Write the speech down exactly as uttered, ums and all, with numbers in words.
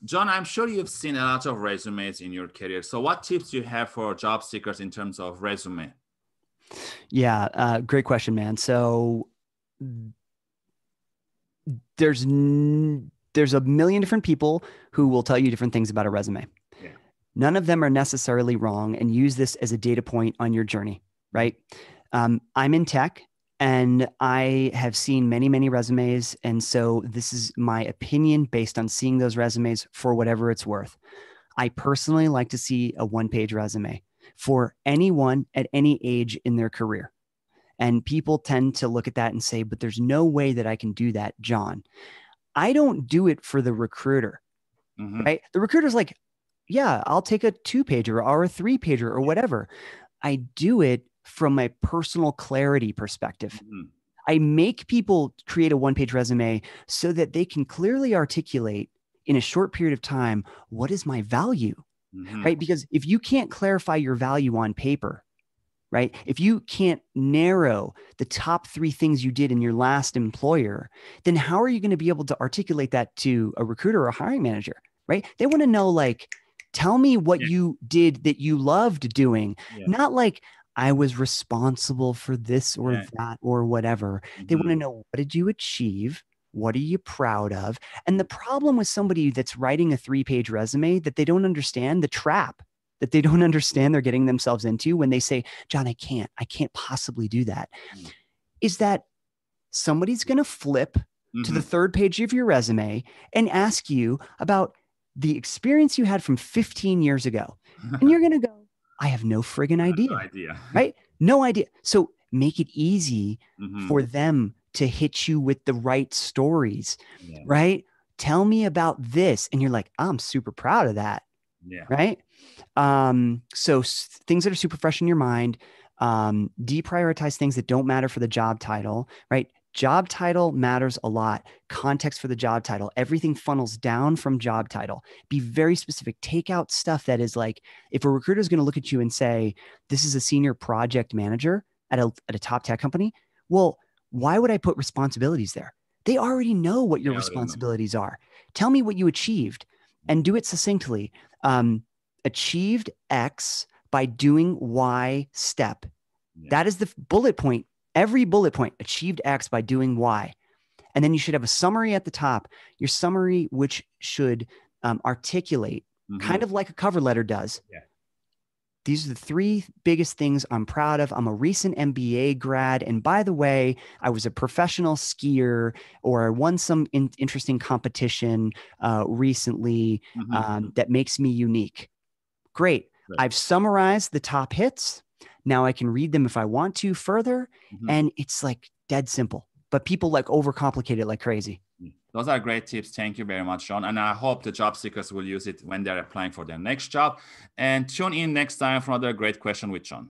John, I'm sure you've seen a lot of resumes in your career. So what tips do you have for job seekers in terms of resume? Yeah, uh, great question, man. So there's n- there's a million different people who will tell you different things about a resume. Yeah. None of them are necessarily wrong, and use this as a data point on your journey, right? Um, I'm in tech and I have seen many, many resumes. And so this is my opinion based on seeing those resumes for whatever it's worth. I personally like to see a one page resume for anyone at any age in their career. And people tend to look at that and say, but there's no way that I can do that, John. I don't do it for the recruiter, Mm-hmm. right? The recruiter's like, yeah, I'll take a two pager or a three pager or whatever. I do it from a personal clarity perspective. Mm-hmm. I make people create a one page resume so that they can clearly articulate in a short period of time, what is my value, Mm-hmm. right? Because if you can't clarify your value on paper, right? If you can't narrow the top three things you did in your last employer, then how are you going to be able to articulate that to a recruiter or a hiring manager, right? They want to know, like, tell me what Yeah. you did that you loved doing, Yeah. not like I was responsible for this or Yeah. that or whatever. They want Mm-hmm. to know, what did you achieve? What are you proud of? And the problem with somebody that's writing a three page resume that they don't understand, the trap that they don't understand they're getting themselves into when they say, John, I can't, I can't possibly do that, is that somebody's going to flip to Mm-hmm. the third page of your resume and ask you about the experience you had from fifteen years ago. And you're going to go, I have no friggin' No idea, idea. right? No idea. So make it easy Mm-hmm. for them to hit you with the right stories, Yeah. right? Tell me about this. And you're like, I'm super proud of that, Yeah. right? Um, so s- things that are super fresh in your mind, um, deprioritize things that don't matter for the job title, right? Job title matters a lot. Context for the job title. Everything funnels down from job title. Be very specific. Take out stuff that is like, if a recruiter is going to look at you and say, this is a senior project manager at a, at a top tech company. Well, why would I put responsibilities there? They already know what your Yeah, I don't know. responsibilities are. Tell me what you achieved and do it succinctly. Um, achieved X by doing Y step. Yeah. That is the bullet point. Every bullet point, achieved X by doing Y. And then you should have a summary at the top. Your summary, which should um, articulate, Mm-hmm. kind of like a cover letter does. Yeah. These are the three biggest things I'm proud of. I'm a recent M B A grad. And by the way, I was a professional skier, or I won some in- interesting competition uh, recently Mm-hmm. um, that makes me unique. Great. Right. I've summarized the top hits. Now I can read them if I want to further. Mm-hmm. And it's like dead simple, but people like overcomplicate it like crazy. Those are great tips. Thank you very much, John. And I hope the job seekers will use it when they're applying for their next job. And tune in next time for another great question with John.